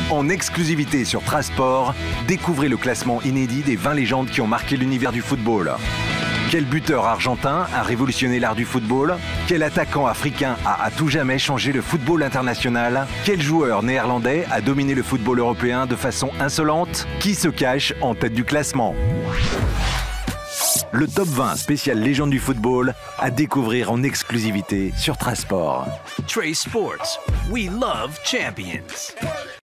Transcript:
En exclusivité sur Trasport, découvrez le classement inédit des 20 légendes qui ont marqué l'univers du football. Quel buteur argentin a révolutionné l'art du football? Quel attaquant africain a à tout jamais changé le football international? Quel joueur néerlandais a dominé le football européen de façon insolente? Qui se cache en tête du classement? Le top 20 spécial légende du football à découvrir en exclusivité sur Trasport. Trace Sports. We love champions.